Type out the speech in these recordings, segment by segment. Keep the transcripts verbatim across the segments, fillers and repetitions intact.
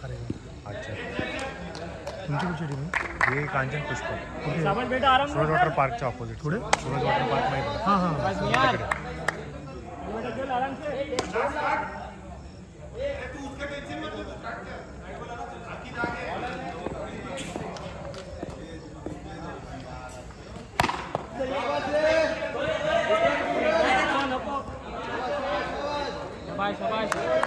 अच्छा तुमची कुठची टीम आहे? ये कांचन पुष्प सामान बेटा आराम सूरज वॉटर पार्कच्या ऑपोजिट पुढे सूरज वॉटर पार्क माहिती हां हां बेटा चल आराम से शाबाश शाबाश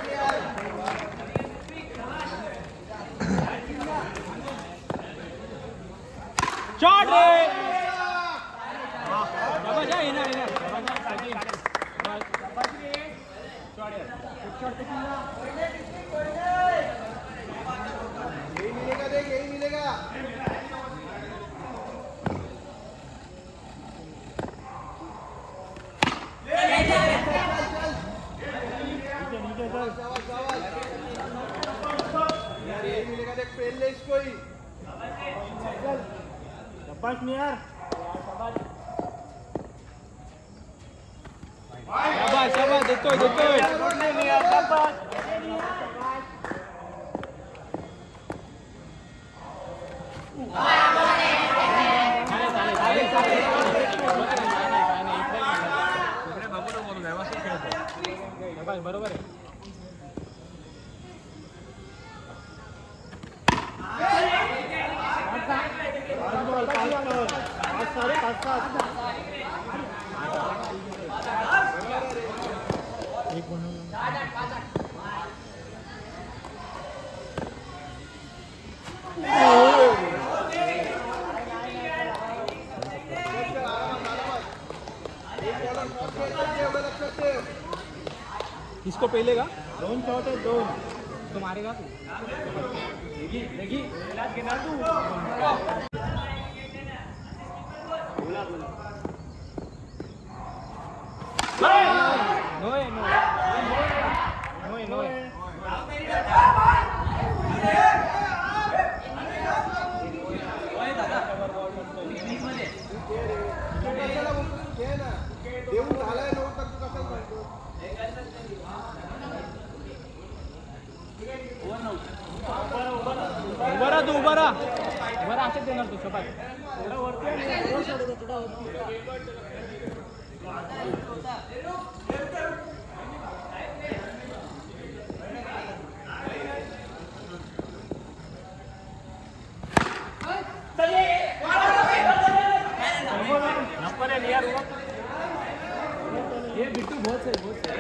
शॉट रे शाबाश आहे ना ना शाबाश साजी शाबाश रे शॉट यार एक शॉट टेकिंगा यही मिलेगा देख यही मिलेगा शाबाश मियार शाबाश शाबाश देतोय देतोय मियार शाबाश बरोबर आहे एक बनवलं इसको पहले का दोन शॉट है दोन तो मारेगा तू लेगी लेगी इलाज के ना तू बोला बोला नो है नो नो है नो है देऊन झालाय नो तर तू कसं म्हणतो उभा राहा तू उभा राहा उभा राहा असेच देणार तू शबाश थोडा वरती थोडा नंबर है यार ये बिट्टू बहुत सही बहुत सही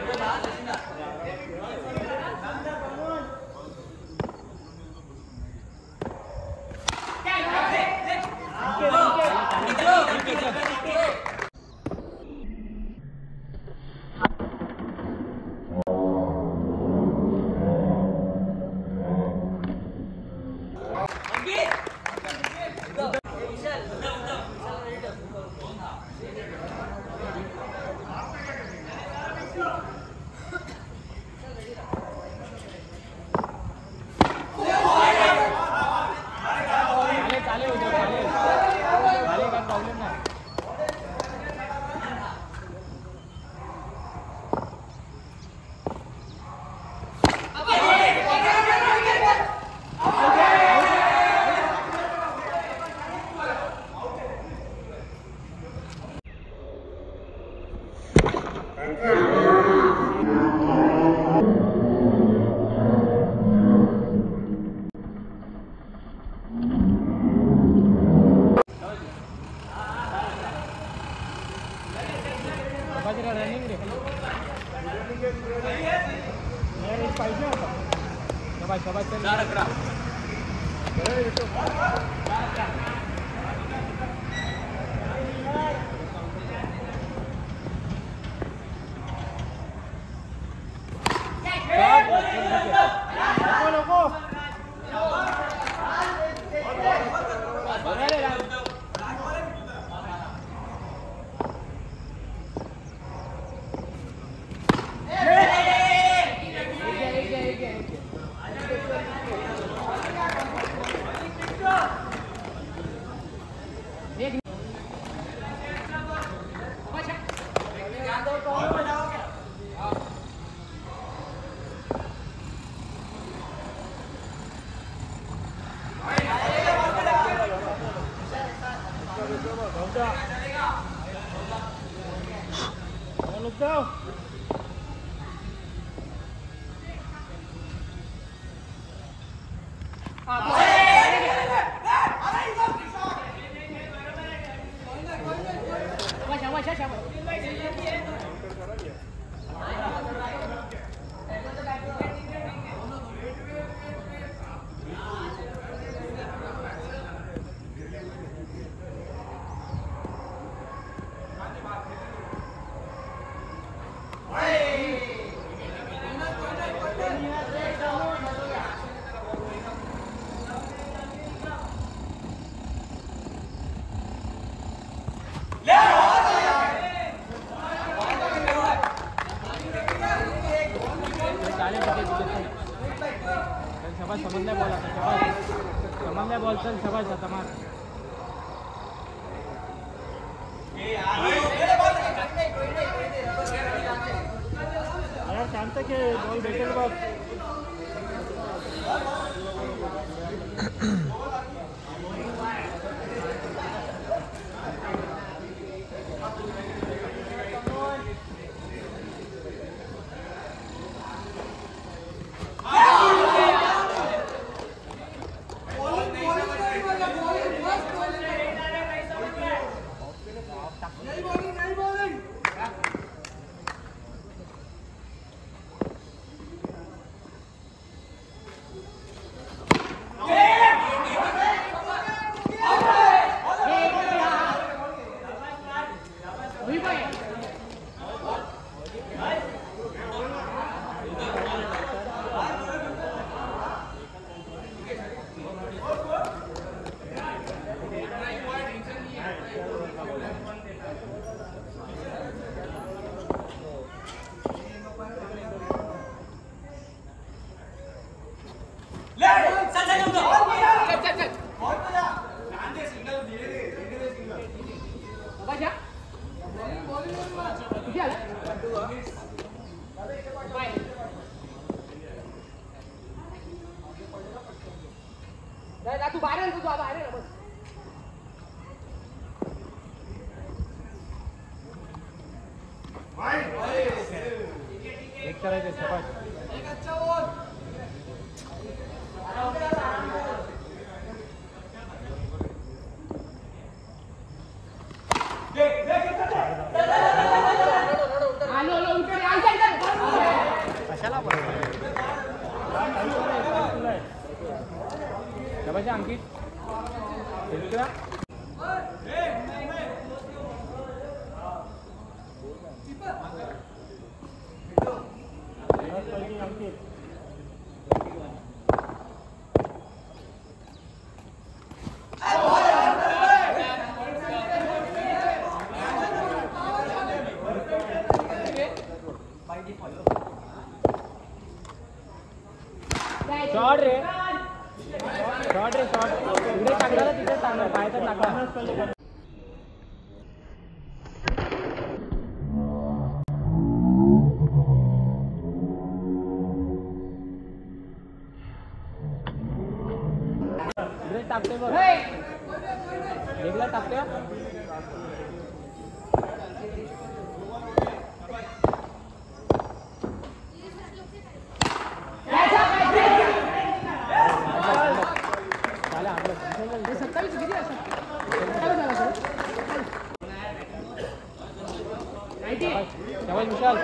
जा लुक जाओ समझने बोला था समझने बोल चल समझ जाता मार यार शांत के बॉल बैठे बॉल तू बाहेर तू बाहेर बस एक करायचं सपाट एक अच्छा बोल आलो आलो इकडे आ जा कशाला बघा अंकित इकडे शॉट रे शॉट रे शॉट इकडे टाकला ना तिथे टाकला बाहेर टाकला इकडे टाकते बघ वेगळा टाकते विशाल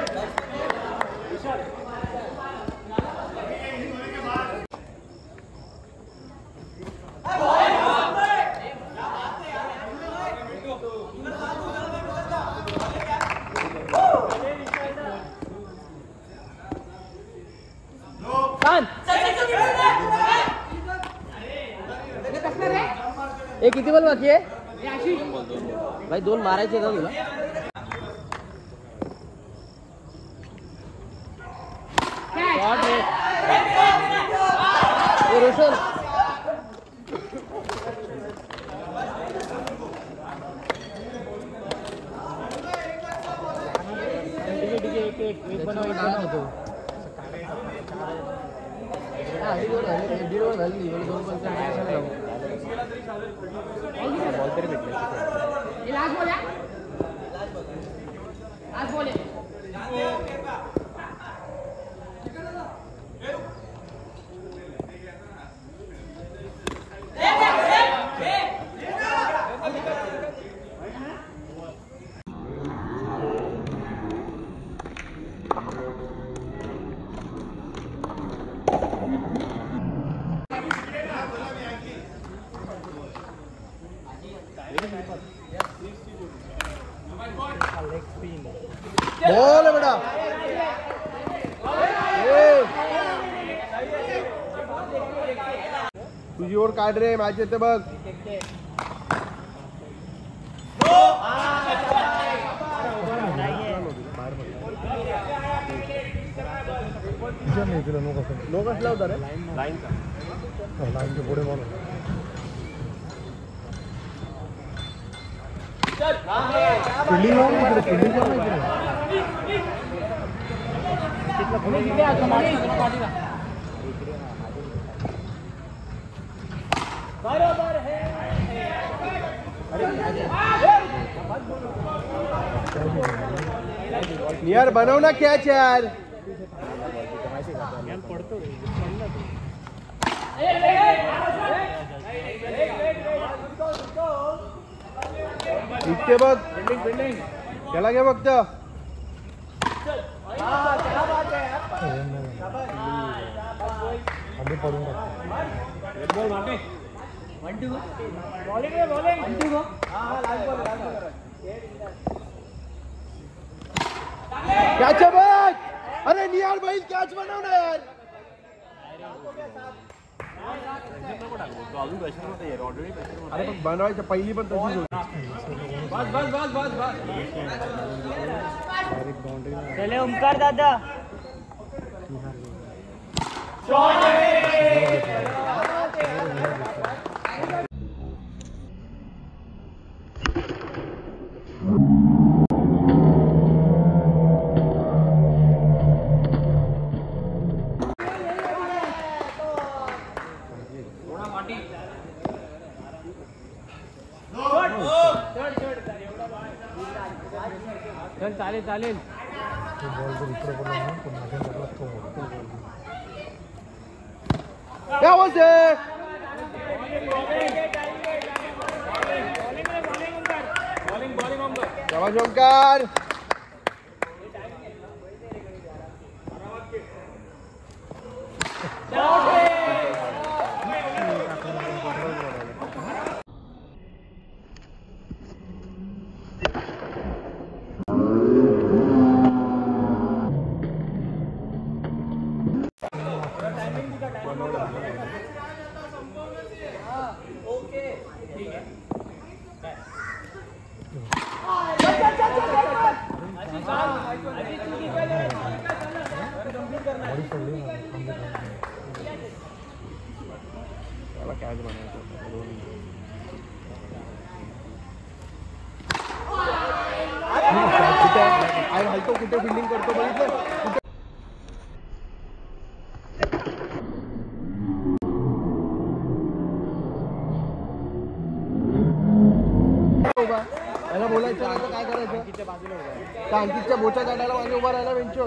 ए किती बॉल बाकी आहे भाई दोन मारायचे ना तुला शॉट रे ए रोशन ठीक आहे ठीक आहे एक एक बनव एक बनवतो हां ही दोन झाली दीड ओव्हर झाली दोन बॉल बॉल तरी भेटले लास्ट बॉल है लास्ट बॉल है बॉल है बेटा तुझी ओर काढ रे मॅच येते बघ नो कसला होता रे लाईनचा लाईनच्या पुढे बॉल फिल्डिंग फिल्डिंग बरोबर है यार बनव ना कॅच यार इतके बघ त्याला घे फक्त पडून कॅच बघ अरे निहाल भाई कॅच बनव ना यार अरे पण बनवायचं पहिली पण तशीच होती बस बस बस बस बस चले ओमकार दादा चल चालेल चालेल बॉल जर इकडे पडला ना तर माझ्या बॉलला तो क्या was it? Bowling bowling Omkar शाबाश ओमकार आई हलतो कुठे फिल्डिंग करतो बघितलं याला बोलायचं आता काय करायचं त्या अंकितच्या बोचा काढायला मागे उभा राहिला बेंचवर